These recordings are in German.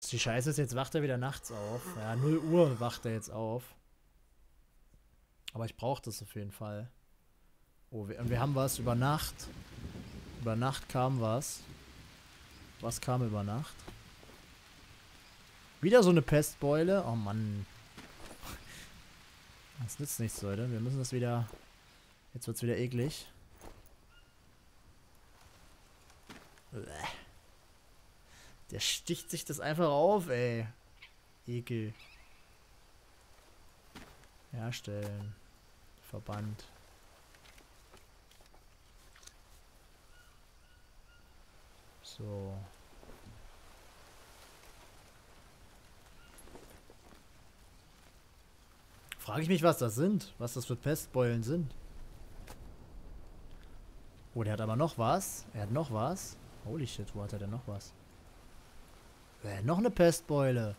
Die Scheiße ist, jetzt wacht er wieder nachts auf. Ja, 0 Uhr wacht er jetzt auf. Aber ich brauche das auf jeden Fall. Oh, und wir haben was über Nacht. Über Nacht kam was. Was kam über Nacht? Wieder so eine Pestbeule. Oh Mann. Das nützt nichts, Leute. Wir müssen das wieder... Jetzt wird's wieder eklig. Der sticht sich das einfach auf, ey. Ekel. Herstellen. Verband. So. Frage ich mich, was das sind. Was das für Pestbeulen sind. Oh, der hat aber noch was. Er hat noch was. Holy shit, wo hat er denn noch was? Noch eine Pestbeule.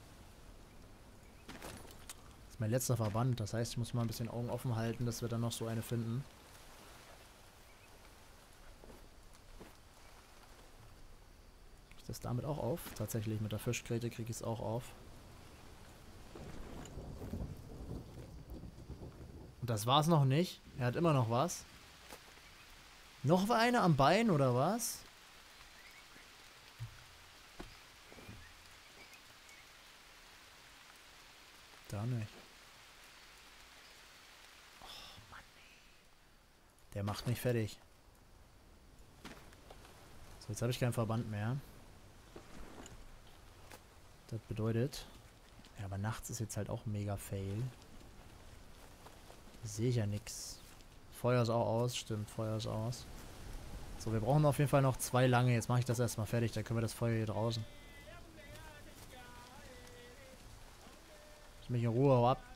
Das ist mein letzter Verband. Das heißt, ich muss mal ein bisschen Augen offen halten, dass wir dann noch so eine finden. Krieg ich das damit auch auf? Tatsächlich, mit der Fischgräte kriege ich es auch auf. Und das war's noch nicht. Er hat immer noch was. Noch eine am Bein, oder was? Da nicht. Oh, Mann, ey. Der macht mich fertig. So, jetzt habe ich keinen Verband mehr. Das bedeutet... Ja, aber nachts ist jetzt halt auch mega fail. Sehe ich ja nix. Feuer ist auch aus. Stimmt, Feuer ist aus. So, wir brauchen auf jeden Fall noch 2 lange. Jetzt mache ich das erstmal fertig. Dann können wir das Feuer hier draußen. Lass mich in Ruhe, hau ab.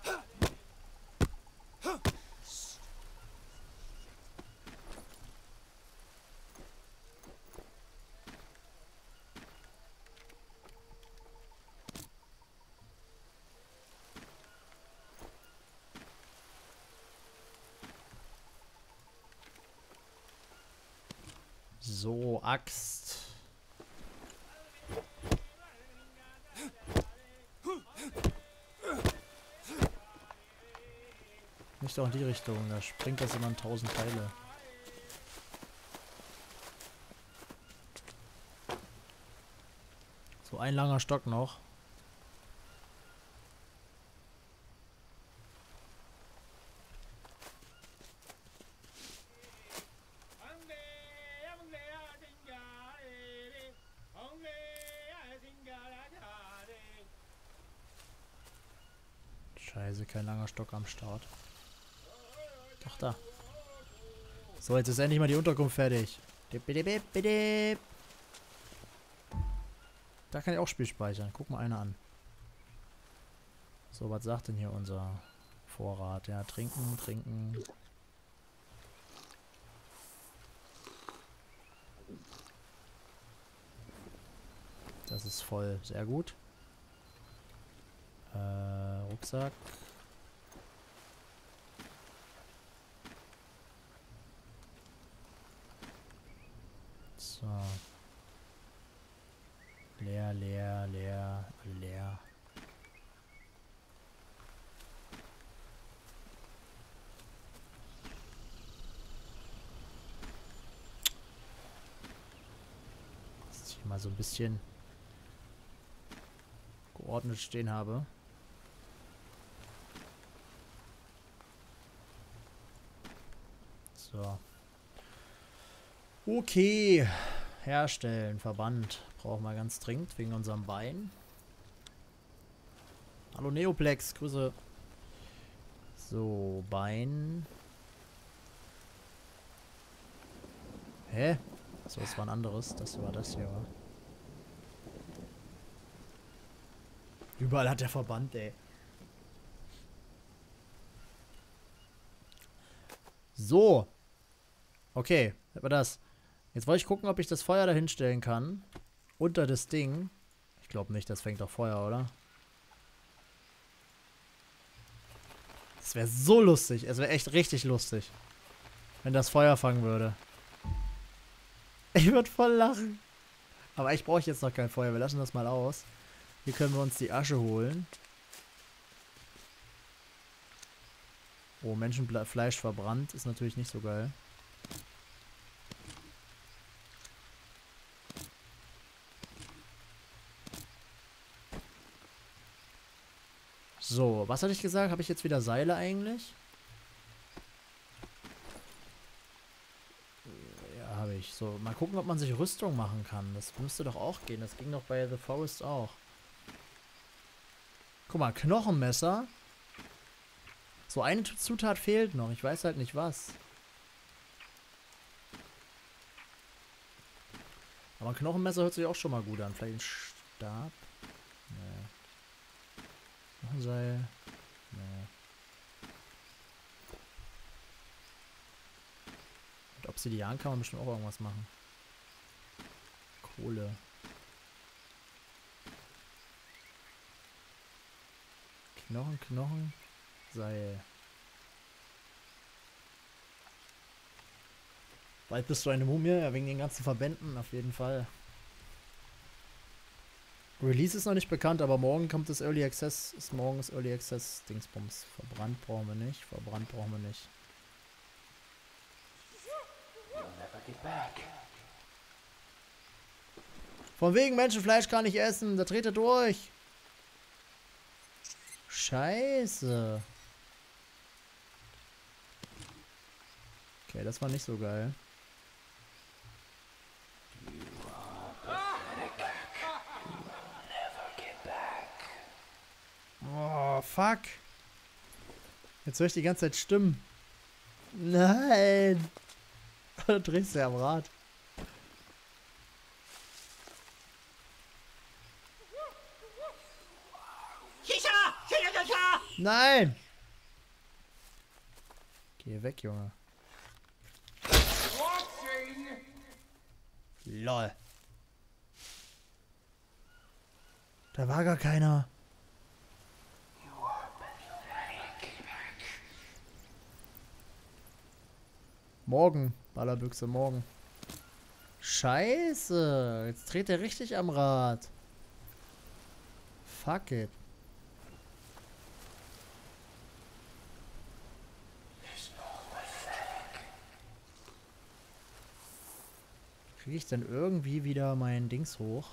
So, Axt. Nicht auch in die Richtung, da springt das immer in 1000 Teile. So, ein langer Stock noch. Scheiße, kein langer Stock am Start. Doch, da. So, jetzt ist endlich mal die Unterkunft fertig. Da kann ich auch Spiel speichern. Guck mal einer an. So, was sagt denn hier unser Vorrat? Ja, trinken, trinken. Das ist voll. Sehr gut. Rucksack. So. Leer, leer, leer, leer. Dass ich mal so ein bisschen geordnet stehen habe. So. Okay. Herstellen. Verband. Brauchen wir ganz dringend wegen unserem Bein. Hallo Neoplex. Grüße. So. Bein. Hä? So, das war ein anderes. Das war das hier. Überall hat der Verband, ey. So. Okay, aber das. Jetzt wollte ich gucken, ob ich das Feuer da hinstellen kann. Unter das Ding. Ich glaube nicht, das fängt doch Feuer, oder? Das wäre so lustig. Es wäre echt richtig lustig. Wenn das Feuer fangen würde. Ich würde voll lachen. Aber ich brauche jetzt noch kein Feuer. Wir lassen das mal aus. Hier können wir uns die Asche holen. Oh, Menschenfleisch verbrannt. Ist natürlich nicht so geil. So, was hatte ich gesagt? Habe ich jetzt wieder Seile eigentlich? Ja, habe ich. So, mal gucken, ob man sich Rüstung machen kann. Das müsste doch auch gehen. Das ging doch bei The Forest auch. Guck mal, Knochenmesser. So, eine Zutat fehlt noch. Ich weiß halt nicht was. Aber ein Knochenmesser hört sich auch schon mal gut an. Vielleicht ein Stab? Nee. Noch ein Seil? Nee. Mit Obsidian kann man bestimmt auch irgendwas machen. Kohle. Knochen. Seil. Bald bist du eine Mumie, ja, wegen den ganzen Verbänden, auf jeden Fall. Release ist noch nicht bekannt, aber morgen kommt das Early Access, morgen ist Early Access Dingsbums. Verbrannt brauchen wir nicht, Von wegen Menschenfleisch kann ich essen, da dreht er durch. Scheiße. Okay, das war nicht so geil. Oh, fuck. Jetzt höre ich die ganze Zeit Stimmen. Nein. Da drehst du ja am Rad. Nein. Geh weg, Junge. Lol. Da war gar keiner. Morgen. Ballerbüchse, morgen. Scheiße. Jetzt dreht er richtig am Rad. Fuck it. Kriege ich denn irgendwie wieder mein Dings hoch?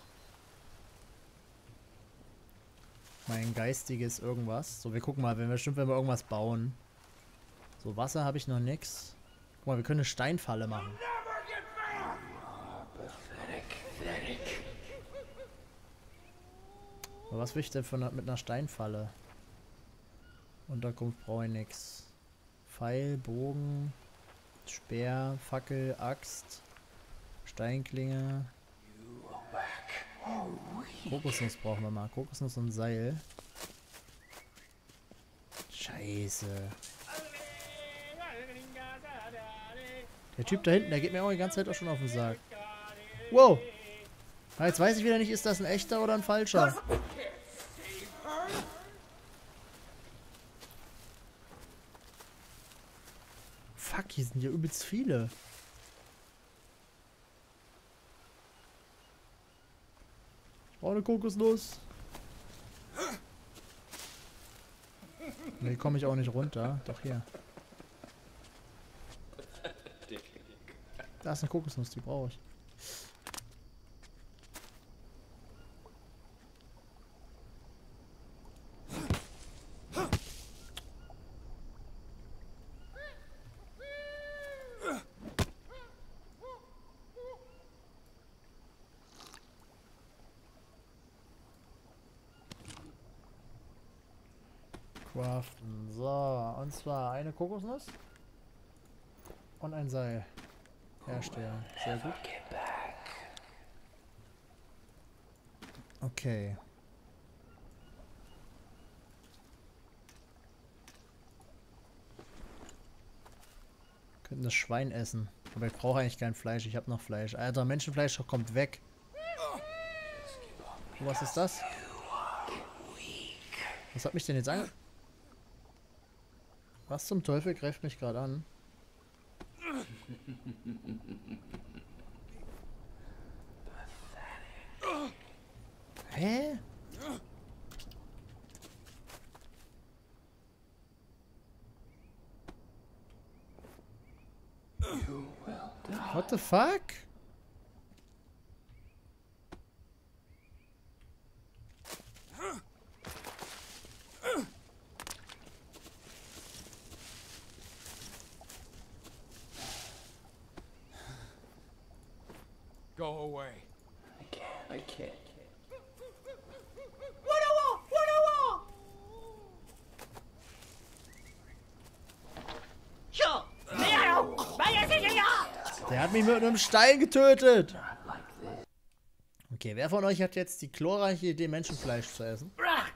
Mein geistiges irgendwas. So, wir gucken mal, wenn wir irgendwas bauen. So, Wasser habe ich noch nix. Guck mal, wir können eine Steinfalle machen. Aber was will ich denn mit einer Steinfalle? Unterkunft brauche ich nix. Pfeil, Bogen, Speer, Fackel, Axt, Steinklinge. Kokosnuss brauchen wir mal. Kokosnuss und Seil. Scheiße. Der Typ da hinten, der geht mir auch die ganze Zeit auch schon auf den Sack. Wow. Jetzt weiß ich wieder nicht, ist das ein echter oder ein falscher? Fuck, hier sind ja übelst viele. Ich brauche eine Kokosnuss. Ne, komme ich auch nicht runter. Doch hier. Da ist eine Kokosnuss, die brauche ich. Craften. So, und zwar eine Kokosnuss und ein Seil. Herstellen. Sehr gut. Okay. Könnten das Schwein essen. Aber ich brauche eigentlich kein Fleisch. Ich habe noch Fleisch. Alter, Menschenfleisch kommt weg. Oh, was ist das? Was hat mich denn jetzt ange... Was zum Teufel greift mich gerade an? Hä? What the fuck? Go away. I can't. Der hat mich mit einem Stein getötet. Okay, wer von euch hat jetzt die glorreiche Idee, Menschenfleisch zu essen?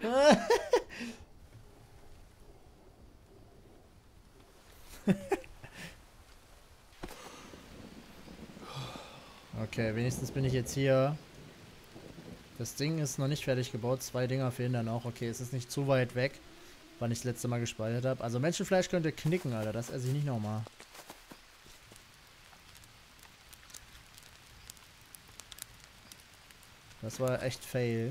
Okay, wenigstens bin ich jetzt hier. Das Ding ist noch nicht fertig gebaut. 2 Dinger fehlen dann auch. Okay, es ist nicht zu weit weg, wann ich das letzte Mal gespeichert habe. Also Menschenfleisch könnte knicken, Alter. Das esse ich nicht nochmal. Das war echt fail.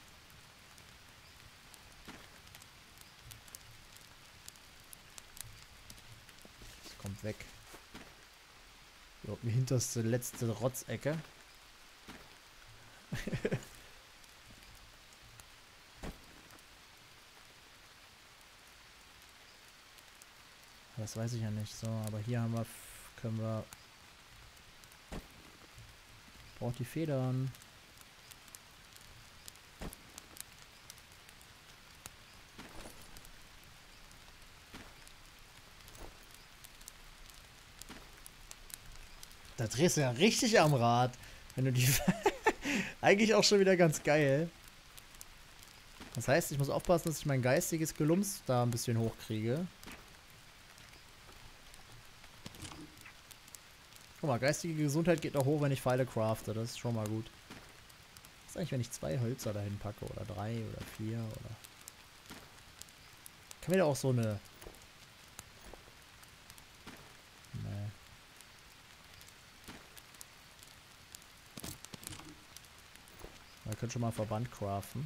Das kommt weg. So, die hinterste, letzte Rotzecke. Das weiß ich ja nicht. So, aber hier haben wir, können wir... Braucht die Federn. Da drehst du ja richtig am Rad. Wenn du die... Eigentlich auch schon wieder ganz geil. Das heißt, ich muss aufpassen, dass ich mein geistiges Gelumps da ein bisschen hochkriege. Guck mal, geistige Gesundheit geht auch hoch, wenn ich Pfeile crafte. Das ist schon mal gut. Was ist eigentlich, wenn ich 2 Hölzer dahin packe? Oder 3 oder 4 oder... Kann mir da auch so eine... Nee. Man könnte schon mal Verband craften.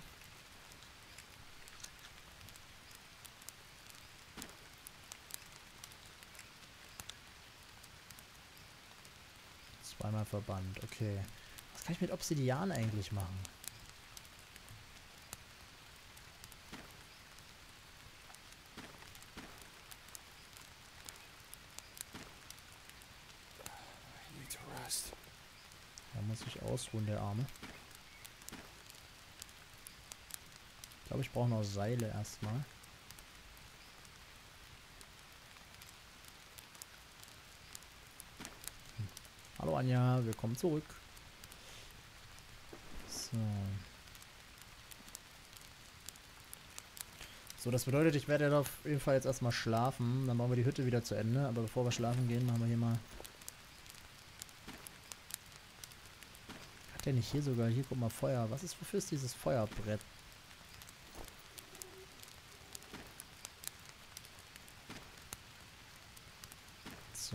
Zweimal Verband, okay. Was kann ich mit Obsidian eigentlich machen? I need to rest. Da muss ich ausruhen, der Arme. Ich glaube, ich brauche noch Seile erstmal. Hallo Anja, willkommen zurück. So. So, das bedeutet, ich werde auf jeden Fall jetzt erstmal schlafen. Dann machen wir die Hütte wieder zu Ende. Aber bevor wir schlafen gehen, machen wir hier mal... Hat der nicht hier sogar? Hier, guck mal, Feuer. Wofür ist dieses Feuerbrett? So.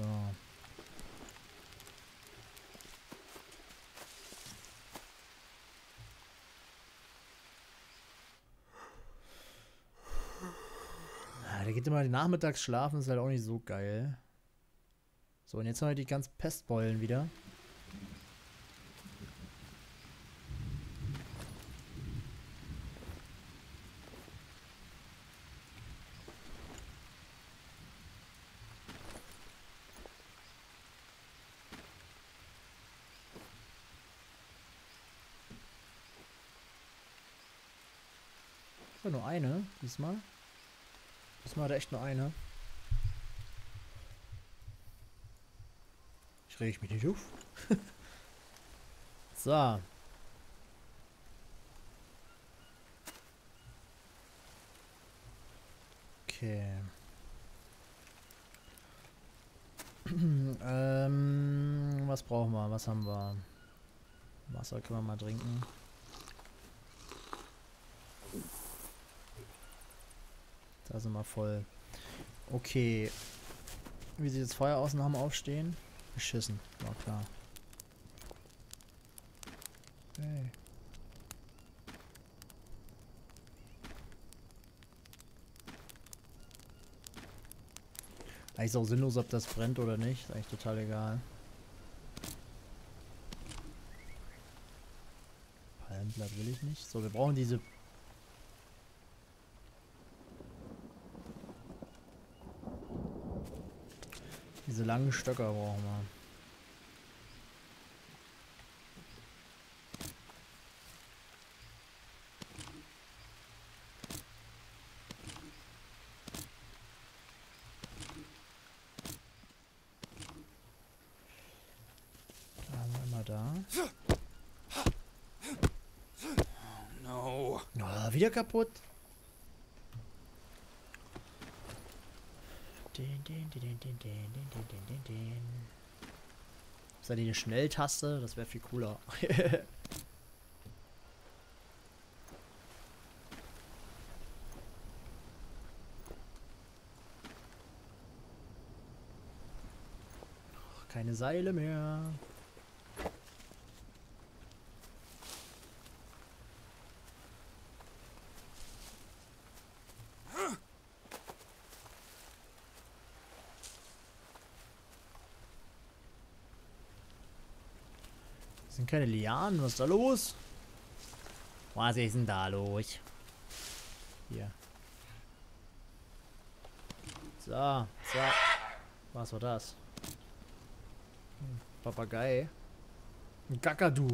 Der geht immer nachmittags schlafen, ist halt auch nicht so geil. So, und jetzt haben wir die ganzen Pestbeulen wieder. Ja, nur eine, diesmal. Diesmal hat er echt nur eine. Ich reg mich nicht auf. So. Okay. Was brauchen wir? Was haben wir? Wasser können wir mal trinken. Da sind wir voll. Okay. Wie sieht das Feuer aus? Nach dem Aufstehen? Beschissen. War klar. Hey. Eigentlich ist auch sinnlos, ob das brennt oder nicht. Ist eigentlich total egal. Palmblatt will ich nicht. So, wir brauchen diese... Diese langen Stöcker brauchen wir. Da. No. Oh, wieder kaputt. Ist da die eine Schnelltaste? Das wäre viel cooler. Keine Seile mehr. Das sind keine Lianen. Was ist da los? Was ist denn da los? Hier. So, so. Was war das? Papagei. Ein Kakadu.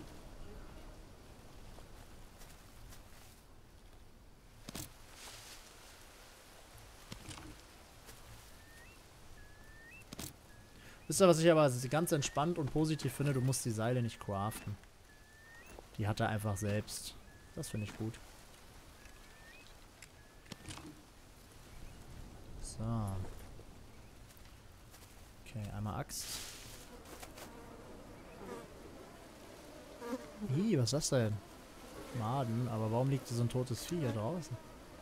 Wisst ihr, was ich aber ganz entspannt und positiv finde? Du musst die Seile nicht craften. Die hat er einfach selbst. Das finde ich gut. So. Okay, einmal Axt. Ih, was ist das denn? Maden, aber warum liegt so ein totes Vieh hier draußen?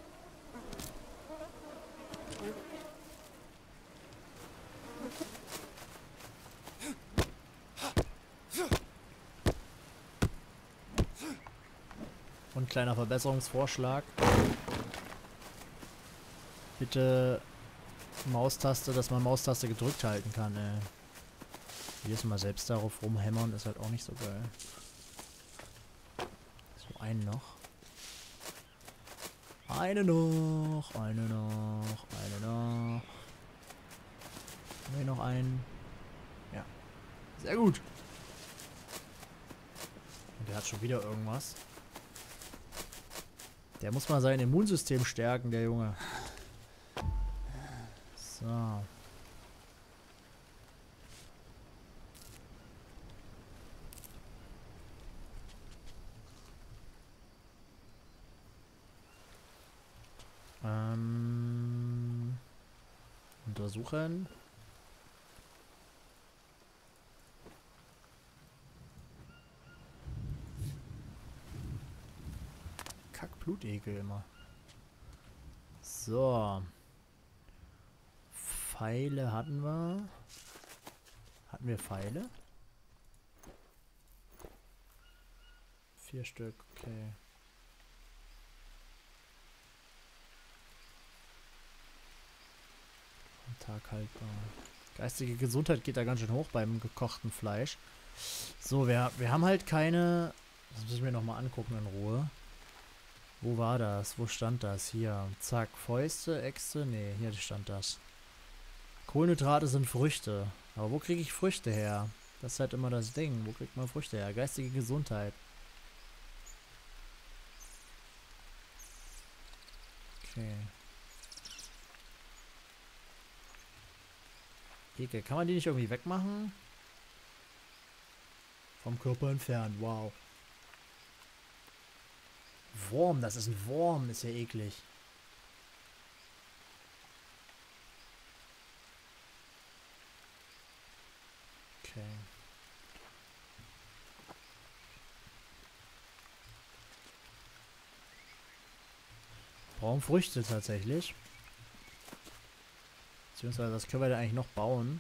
Und kleiner Verbesserungsvorschlag. Bitte Maustaste, dass man Maustaste gedrückt halten kann, ey. Jedes Mal selbst darauf rumhämmern ist halt auch nicht so geil. So, einen noch. Eine noch, eine noch, eine noch. Haben wir noch einen? Ja. Sehr gut. Und der hat schon wieder irgendwas. Der muss mal sein Immunsystem stärken, der Junge. So. Untersuchen. Kackblutegel immer. So. Pfeile hatten wir. Hatten wir Pfeile? 4 Stück, okay. Am Tag haltbar. Geistige Gesundheit geht da ganz schön hoch beim gekochten Fleisch. So, wir haben halt keine... Das muss ich mir nochmal angucken in Ruhe. Wo war das? Wo stand das? Hier. Zack. Fäuste, Äxte. Nee, hier stand das. Kohlenhydrate sind Früchte. Aber wo kriege ich Früchte her? Das ist halt immer das Ding. Wo kriegt man Früchte her? Geistige Gesundheit. Okay. Ekel. Kann man die nicht irgendwie wegmachen? Vom Körper entfernen. Wow. Wurm. Das ist ein Wurm. Ist ja eklig. Okay. Brauchen Früchte tatsächlich. Beziehungsweise, was können wir da eigentlich noch bauen?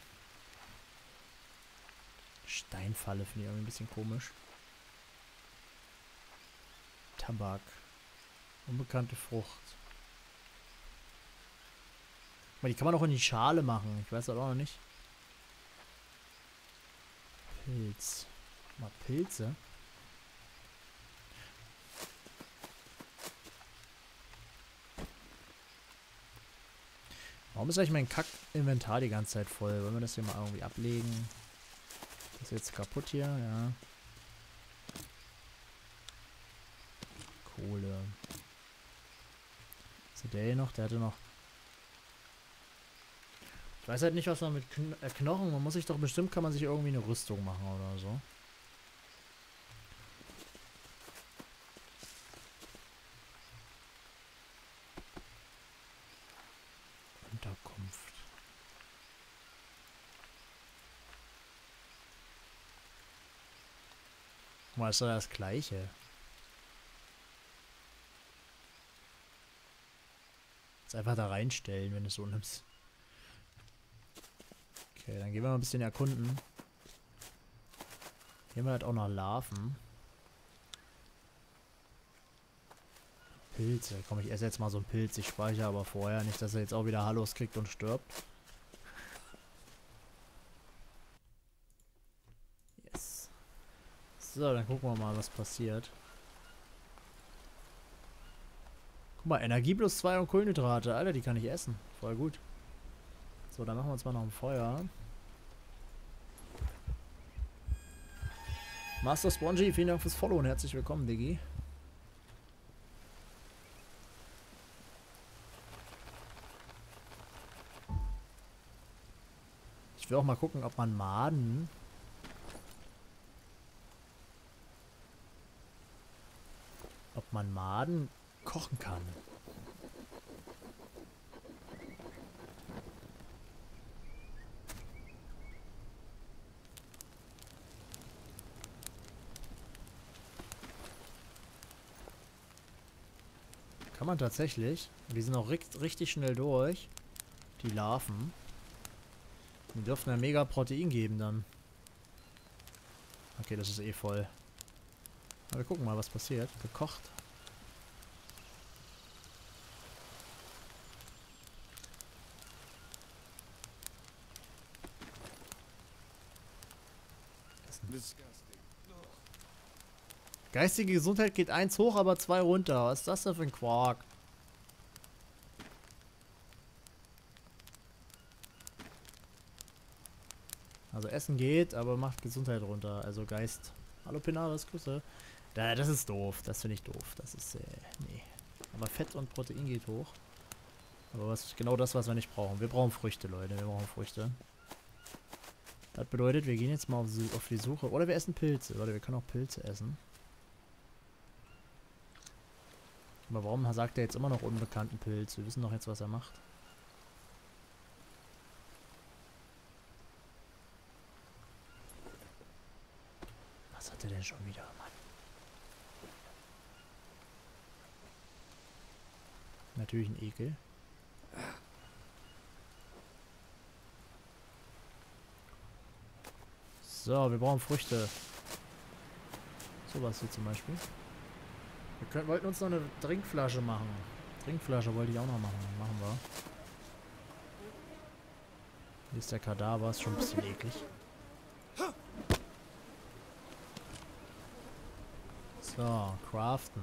Steinfalle finde ich irgendwie ein bisschen komisch. Tabak. Unbekannte Frucht. Aber die kann man auch in die Schale machen. Ich weiß das auch noch nicht. Pilz. Mal Pilze. Warum ist eigentlich mein Kack-Inventar die ganze Zeit voll? Wollen wir das hier mal irgendwie ablegen? Das ist jetzt kaputt hier, ja. Kohle. Was hat der hier noch? Der hatte noch... Ich weiß halt nicht, was man mit Knochen... Man muss sich doch bestimmt... Kann man sich irgendwie eine Rüstung machen oder so. Unterkunft. Guck mal, ist doch das Gleiche. Jetzt einfach da reinstellen, wenn du es so nimmst. Okay, dann gehen wir mal ein bisschen erkunden. Hier haben wir halt auch noch Larven. Pilze. Komm, ich esse jetzt mal so einen Pilz. Ich speichere aber vorher. Nicht, dass er jetzt auch wieder Hallos kriegt und stirbt. Yes. So, dann gucken wir mal, was passiert. Guck mal, Energie plus 2 und Kohlenhydrate. Alter, die kann ich essen. Voll gut. So, dann machen wir uns mal noch ein Feuer. Master Spongy, vielen Dank fürs Follow und herzlich willkommen, Diggi. Ich will auch mal gucken, ob man Maden... Ob man Maden kochen kann. Kann man tatsächlich. Die sind auch richtig schnell durch. Die Larven. Die dürfen ja mega Protein geben dann. Okay, das ist eh voll. Aber wir gucken mal, was passiert. Gekocht. Geistige Gesundheit geht 1 hoch, aber 2 runter. Was ist das denn für ein Quark? Also Essen geht, aber macht Gesundheit runter. Also Geist. Hallo Pinaris, Grüße. Das ist doof. Das finde ich doof. Das ist, nee. Aber Fett und Protein geht hoch. Aber was genau das, was wir nicht brauchen. Wir brauchen Früchte, Leute. Wir brauchen Früchte. Das bedeutet, wir gehen jetzt mal auf die Suche. Oder wir essen Pilze. Leute, wir können auch Pilze essen. Aber warum sagt er jetzt immer noch unbekannten Pilz? Wir wissen doch jetzt, was er macht. Was hat er denn schon wieder, Mann? Natürlich ein Ekel. So, wir brauchen Früchte. Sowas hier zum Beispiel. Wir wollten uns noch eine Trinkflasche machen. Trinkflasche wollte ich auch noch machen. Machen wir. Hier ist der Kadaver. Ist schon ein bisschen eklig. So, craften.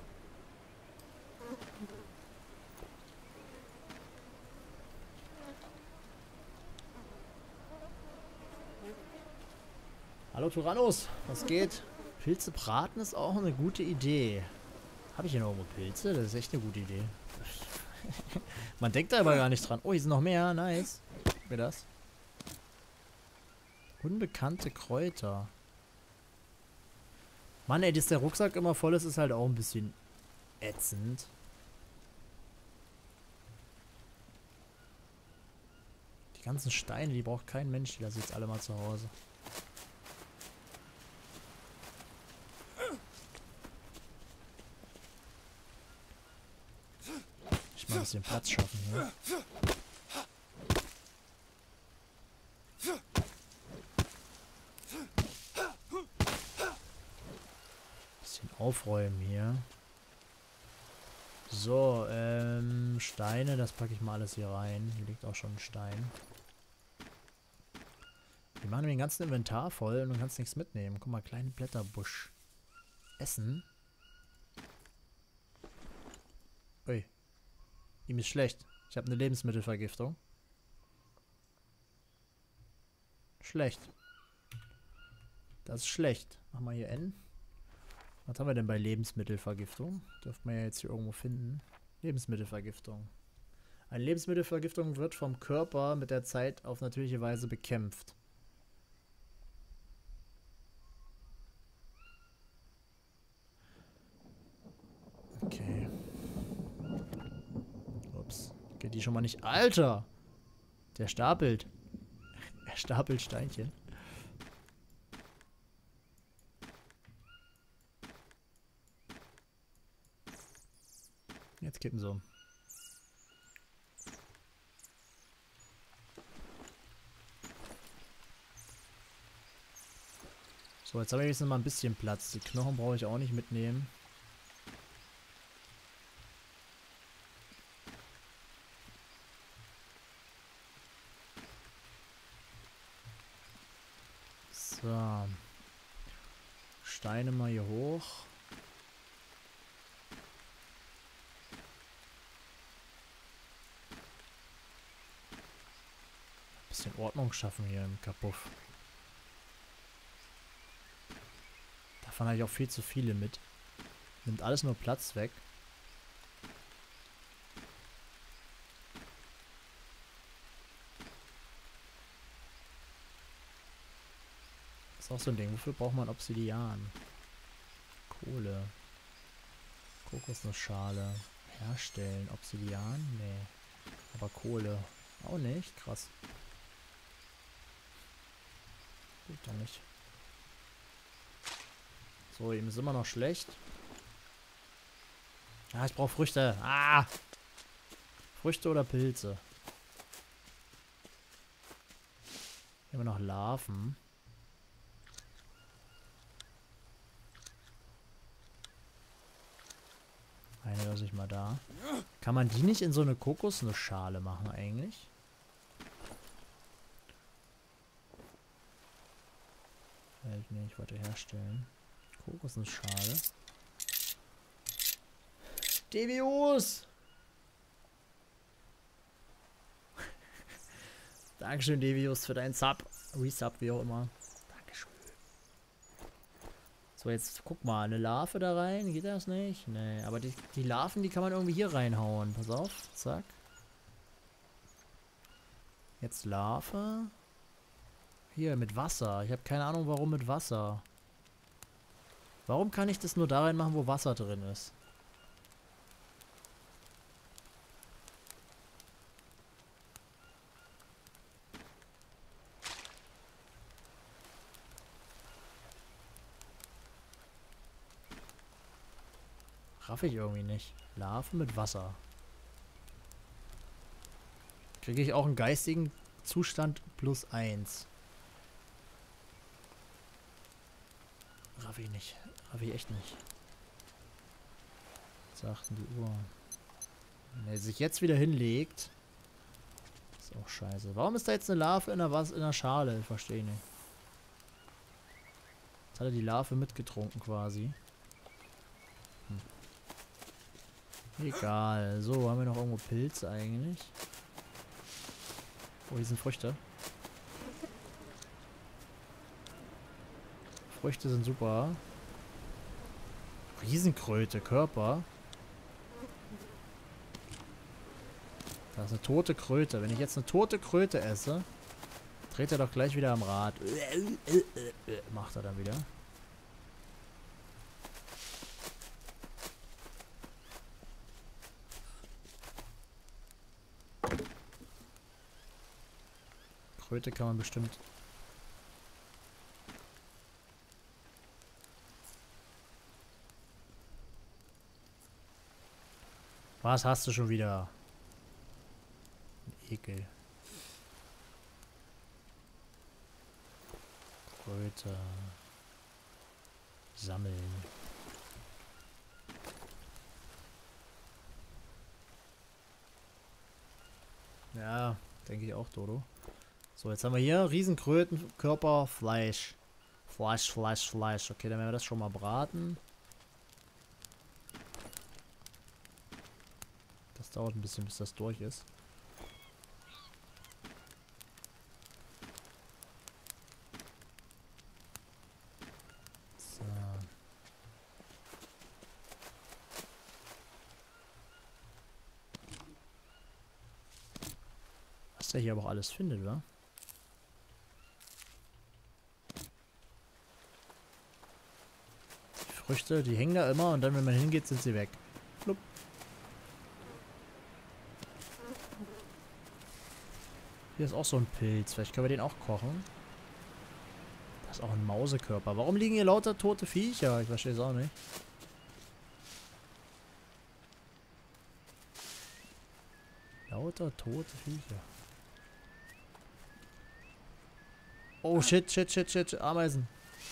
Hallo Tyrannus, was geht? Pilze braten ist auch eine gute Idee. Habe ich hier noch irgendwo Pilze? Das ist echt eine gute Idee. Man denkt da aber gar nicht dran. Oh, hier sind noch mehr. Nice. Guck mir das. Unbekannte Kräuter. Mann, ey, dass der Rucksack immer voll ist, ist halt auch ein bisschen ätzend. Die ganzen Steine, die braucht kein Mensch. Die lasse ich jetzt alle mal zu Hause. Ich mal ein bisschen Platz schaffen hier. Bisschen aufräumen hier. So, Steine, das packe ich mal alles hier rein. Hier liegt auch schon ein Stein. Wir machen den ganzen Inventar voll und du kannst nichts mitnehmen. Guck mal, kleinen Blätterbusch. Essen. Ui. Ihm ist schlecht. Ich habe eine Lebensmittelvergiftung. Schlecht. Das ist schlecht. Machen wir hier N. Was haben wir denn bei Lebensmittelvergiftung? Dürfte man ja jetzt hier irgendwo finden. Lebensmittelvergiftung. Eine Lebensmittelvergiftung wird vom Körper mit der Zeit auf natürliche Weise bekämpft. Okay. Ups. Geht die schon mal nicht. Alter! Der stapelt. Er stapelt Steinchen. Jetzt kippen sie um. So, jetzt habe ich jetzt noch mal ein bisschen Platz. Die Knochen brauche ich auch nicht mitnehmen. So. Steine mal hier hoch. Bisschen Ordnung schaffen hier im Kapuff. Davon habe ich auch viel zu viele mit. Nimmt alles nur Platz weg. Das ist auch so ein Ding. Wofür braucht man Obsidian? Kohle. Kokosnussschale. Herstellen. Obsidian? Nee. Aber Kohle. Auch nicht. Krass. Geht doch nicht. So, ihm ist immer noch schlecht. Ah, ich brauche Früchte. Ah! Früchte oder Pilze? Hier haben wir noch Larven. Eine lasse ich mal da. Kann man die nicht in so eine Kokosnussschale machen eigentlich? Halt nicht, ich wollte herstellen. Kokosnussschale. Devius! Dankeschön, Devius, für deinen Sub. Resub, wie auch immer. Dankeschön. So, jetzt guck mal, eine Larve da rein. Geht das nicht? Nee, aber die Larven, die kann man irgendwie hier reinhauen. Pass auf, zack. Jetzt Larve. Hier, mit Wasser. Ich habe keine Ahnung, warum mit Wasser. Warum kann ich das nur da reinmachen, wo Wasser drin ist? Raff ich irgendwie nicht. Larven mit Wasser. Kriege ich auch einen geistigen Zustand +1. Raff ich nicht. Raff ich echt nicht. Was sagt denn die Uhr? Wenn er sich jetzt wieder hinlegt. Ist auch scheiße. Warum ist da jetzt eine Larve in der Schale? Ich verstehe nicht. Jetzt hat er die Larve mitgetrunken quasi. Egal. So, haben wir noch irgendwo Pilze eigentlich? Oh, hier sind Früchte. Früchte sind super. Riesenkröte, Körper. Da ist eine tote Kröte. Wenn ich jetzt eine tote Kröte esse, dreht er doch gleich wieder am Rad. Macht er dann wieder. Kröte kann man bestimmt... Was hast du schon wieder? Ekel. Kröte. Sammeln. Denke ich auch, Dodo. So, jetzt haben wir hier Riesenkrötenkörper, Fleisch. Fleisch. Okay, dann werden wir das schon mal braten. Das dauert ein bisschen, bis das durch ist. So. Was der hier aber auch alles findet, oder? Die Früchte, die hängen da immer und dann, wenn man hingeht, sind sie weg. Flupp. Hier ist auch so ein Pilz. Vielleicht können wir den auch kochen. Das ist auch ein Mausekörper. Warum liegen hier lauter tote Viecher? Ich verstehe es auch nicht. Lauter tote Viecher. Oh shit. Ameisen.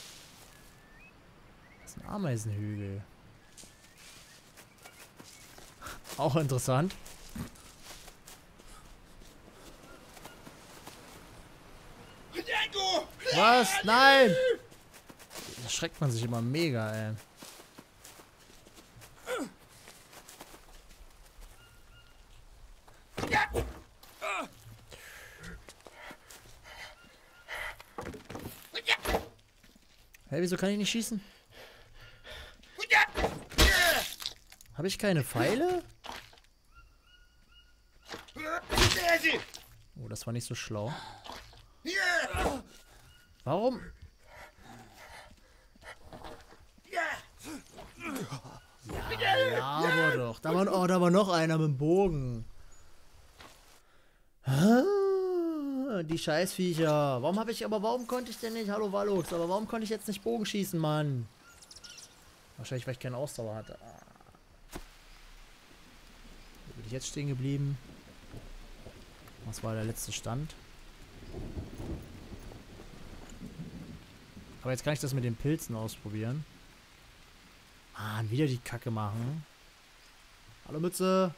Das ist ein Ameisenhügel. Auch interessant. Was? Nein! Da schreckt man sich immer mega, ey. Hä, wieso kann ich nicht schießen? Habe ich keine Pfeile? Oh, das war nicht so schlau. Warum? Ja, aber doch. Da war noch einer mit dem Bogen. Die Scheißviecher. Warum konnte ich denn nicht? Hallo Wallux, aber warum konnte ich jetzt nicht Bogen schießen, Mann? Wahrscheinlich, weil ich keine Ausdauer hatte. Wo bin ich jetzt stehen geblieben? Was war der letzte Stand? Aber jetzt kann ich das mit den Pilzen ausprobieren. Mann, wieder die Kacke machen. Hallo Mütze.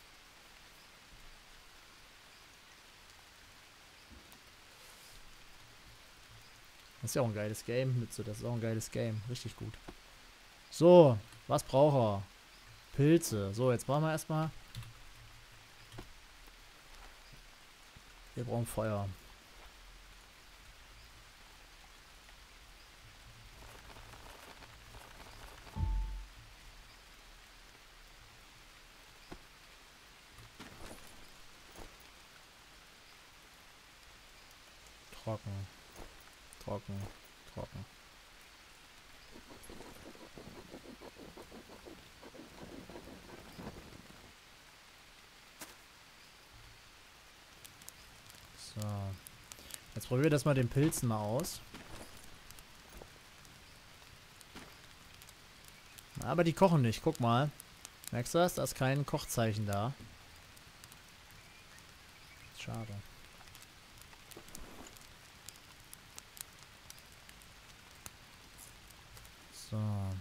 Das ist ja auch ein geiles Game, Mütze. Das ist auch ein geiles Game. Richtig gut. So, was braucht er? Pilze. So, jetzt brauchen wir erstmal... Wir brauchen Feuer. Trocken. So. Jetzt probieren wir das mal den Pilzen mal aus. Aber die kochen nicht, guck mal. Merkst du das? Da ist kein Kochzeichen da. Schade. So.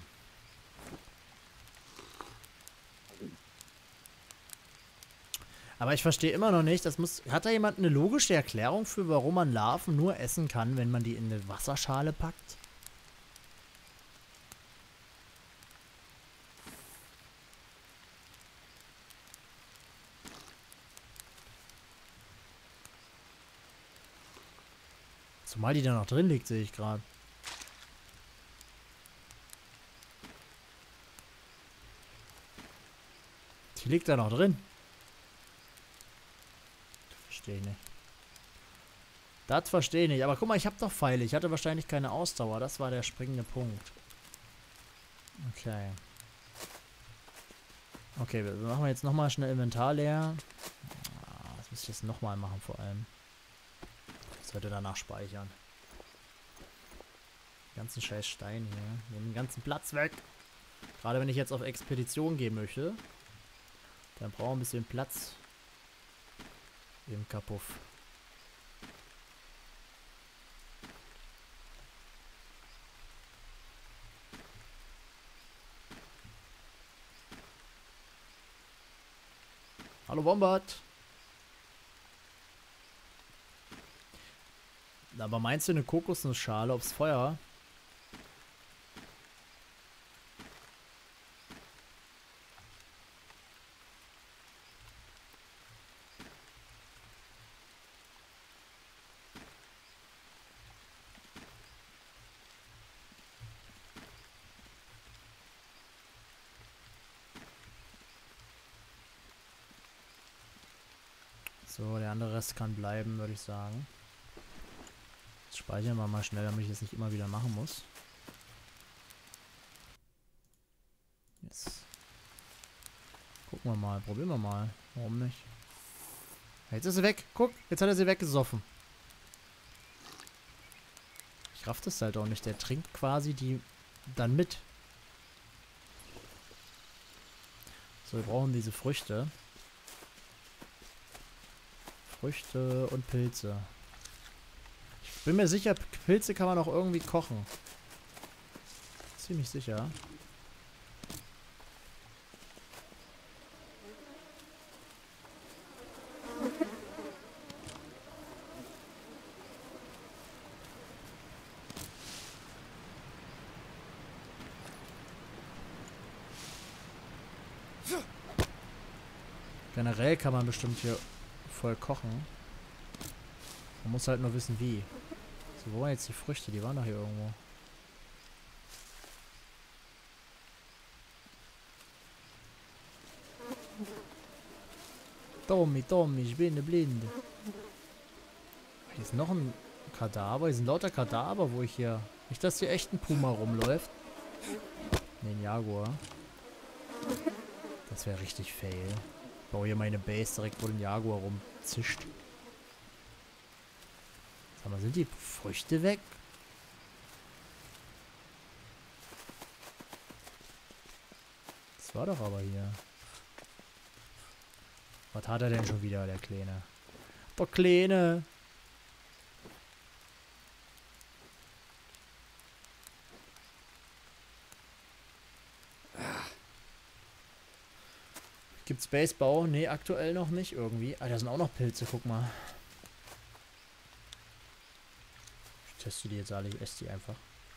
Aber ich verstehe immer noch nicht, hat da jemand eine logische Erklärung für, warum man Larven nur essen kann, wenn man die in eine Wasserschale packt? Zumal die da noch drin liegt, sehe ich gerade. Die liegt da noch drin. Verstehe ich nicht. Das verstehe ich nicht. Aber guck mal, ich habe doch Pfeile. Ich hatte wahrscheinlich keine Ausdauer. Das war der springende Punkt. Okay. Okay, wir machen jetzt nochmal schnell Inventar leer. Das muss ich jetzt nochmal machen vor allem. Das wird er danach speichern. Den ganzen scheiß Stein hier. Nehmen den ganzen Platz weg. Gerade wenn ich jetzt auf Expedition gehen möchte. Dann brauche ich ein bisschen Platz. Im Kapuff. Hallo Wombat. Aber meinst du eine Kokosnussschale aufs Feuer? So, der andere Rest kann bleiben, würde ich sagen. Jetzt speichern wir mal schnell, damit ich das nicht immer wieder machen muss. Jetzt gucken wir mal, probieren wir mal. Warum nicht? Jetzt ist sie weg. Guck, jetzt hat er sie weggesoffen. Ich raff das halt auch nicht. Der trinkt quasi die dann mit. So, wir brauchen diese Früchte. Früchte und Pilze. Ich bin mir sicher, Pilze kann man auch irgendwie kochen. Ziemlich sicher. Generell kann man bestimmt hier voll kochen. Man muss halt nur wissen, wie. So, wo waren jetzt die Früchte? Die waren doch hier irgendwo. Tommy, Tommy, ich bin blind. Hier ist noch ein Kadaver. Hier sind lauter Kadaver, wo ich hier... Nicht, dass hier echt ein Puma rumläuft. Ne, ein Jaguar. Das wäre richtig fail. Ich baue hier meine Base direkt, wo ein Jaguar rumzischt. Sag mal, sind die Früchte weg? Das war doch aber hier. Was hat er denn schon wieder, der Kleine? Der Kleine! Gibt's Basebau? Nee, aktuell noch nicht irgendwie. Ah, da sind auch noch Pilze, guck mal. Ich teste die jetzt alle, ich esse die einfach.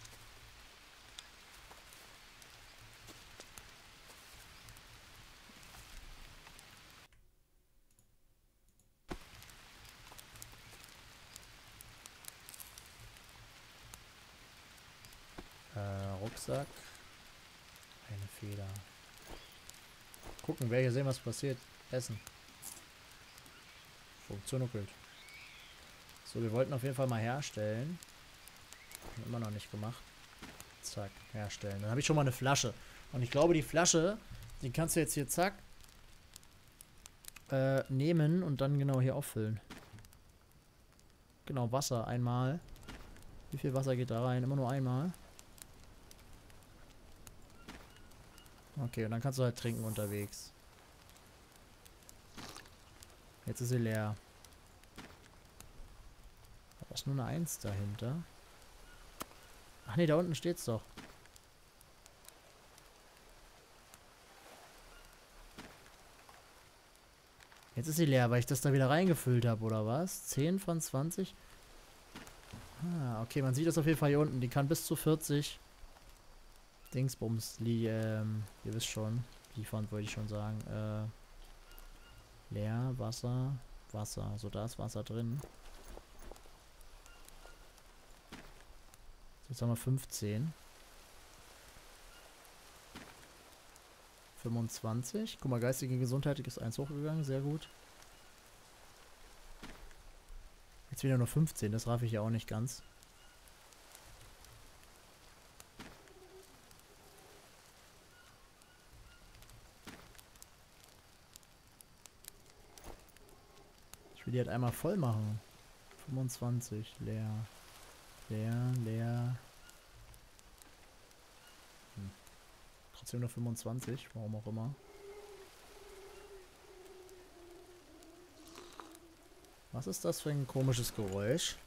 Rucksack. Eine Feder. Gucken, wer hier sehen, was passiert. Essen. Funktioniert. So, wir wollten auf jeden Fall mal herstellen. Haben wir immer noch nicht gemacht. Zack, herstellen. Dann habe ich schon mal eine Flasche. Und ich glaube, die Flasche, die kannst du jetzt hier zack nehmen und dann genau hier auffüllen. Genau, Wasser einmal. Wie viel Wasser geht da rein? Immer nur einmal. Okay, und dann kannst du halt trinken unterwegs. Jetzt ist sie leer. Da ist nur eine 1 dahinter. Ach nee, da unten steht's doch. Jetzt ist sie leer, weil ich das da wieder reingefüllt habe, oder was? 10 von 20? Ah, okay, man sieht das auf jeden Fall hier unten. Die kann bis zu 40 Dingsbums, ihr wisst schon, liefern wollte ich schon sagen. Leer, Wasser, Wasser. So, da ist Wasser drin. Jetzt haben wir 15. 25. Guck mal, geistige Gesundheit ist 1 hochgegangen. Sehr gut. Jetzt wieder nur 15. Das raff ich ja auch nicht ganz. Ich will die halt einmal voll machen. 25. Leer. Leer, leer. Trotzdem nur 25, warum auch immer. Was ist das für ein komisches Geräusch?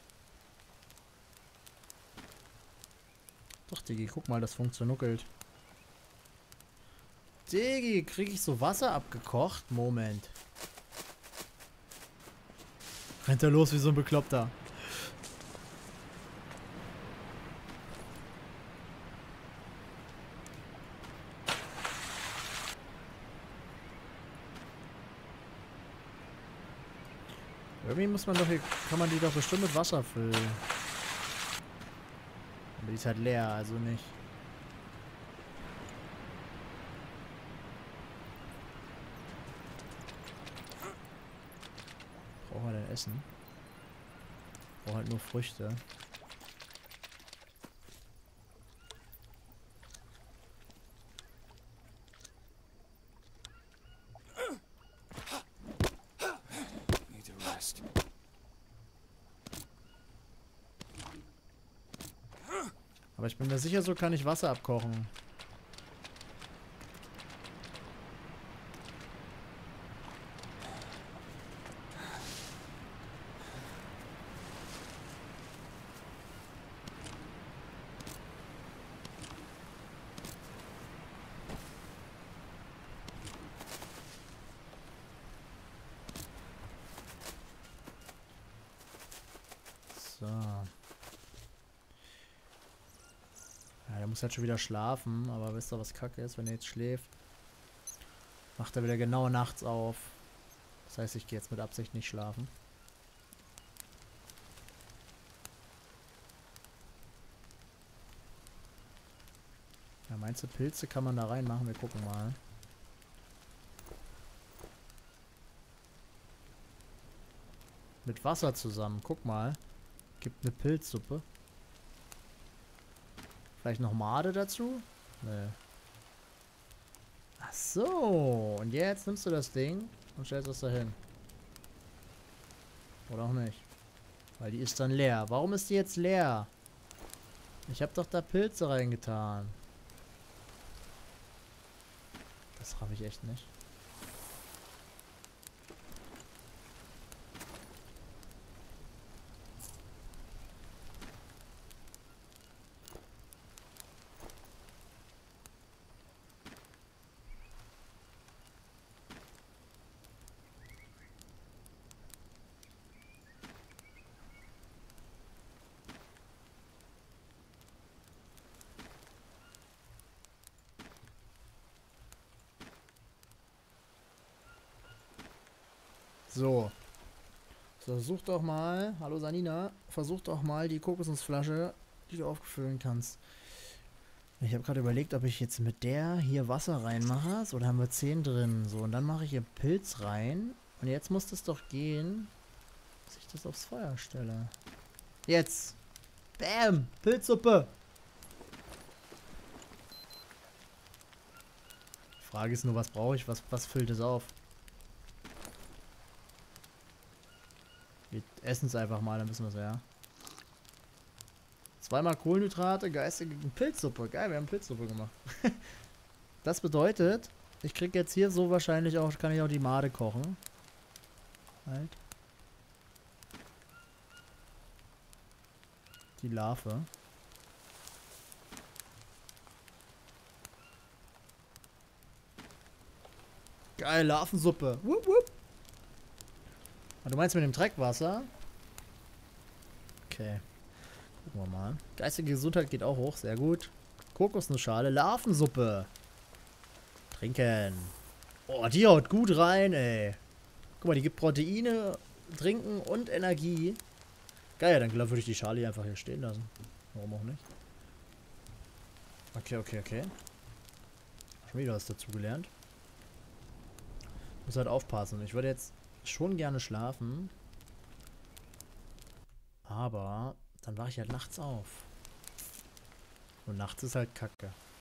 Doch, Digi, guck mal, das funktioniert. Digi, kriege ich so Wasser abgekocht? Moment. Rennt er los wie so ein Bekloppter. Irgendwie muss man doch hier, kann man die doch bestimmt mit Wasser füllen. Aber die ist halt leer, also nicht. Brauchen wir denn Essen? Brauchen halt nur Früchte. Need to rest. Aber ich bin mir sicher, so kann ich Wasser abkochen. So. Ja, der muss halt schon wieder schlafen, aber wisst ihr, was kacke ist, wenn er jetzt schläft? Macht er wieder genau nachts auf. Das heißt, ich gehe jetzt mit Absicht nicht schlafen. Ja, meinst du, Pilze kann man da reinmachen? Wir gucken mal. Mit Wasser zusammen, guck mal. Gibt eine Pilzsuppe. Vielleicht noch Made dazu? Nee. Ach so. Und jetzt nimmst du das Ding und stellst es dahin. Oder auch nicht. Weil die ist dann leer. Warum ist die jetzt leer? Ich habe doch da Pilze reingetan. Das raff ich echt nicht. So. Versuch doch mal, hallo Sanina, versuch doch mal die Kokosnussflasche, die du aufgefüllen kannst. Ich habe gerade überlegt, ob ich jetzt mit der hier Wasser reinmache. So, da haben wir 10 drin. So, und dann mache ich hier Pilz rein. Und jetzt muss das doch gehen, dass ich das aufs Feuer stelle. Jetzt. Bam! Pilzsuppe! Die Frage ist nur, was brauche ich? Was füllt es auf? Wir essen es einfach mal, dann wissen wir es ja. 2-mal Kohlenhydrate, geistige Pilzsuppe. Geil, wir haben Pilzsuppe gemacht. Das bedeutet, ich krieg jetzt hier so wahrscheinlich auch, kann ich auch die Made kochen. Halt. Die Larve. Geil, Larvensuppe. Wupp, wupp. Du meinst mit dem Dreckwasser? Okay. Gucken wir mal. Geistige Gesundheit geht auch hoch. Sehr gut. Kokosnussschale. Larvensuppe. Trinken. Oh, die haut gut rein, ey. Guck mal, die gibt Proteine, Trinken und Energie. Geil, dann würde ich die Schale hier einfach hier stehen lassen. Warum auch nicht? Okay, okay, okay. Schon wieder was dazugelernt. Muss halt aufpassen. Ich würde jetzt schon gerne schlafen. Aber dann wache ich halt nachts auf. Und nachts ist halt kacke.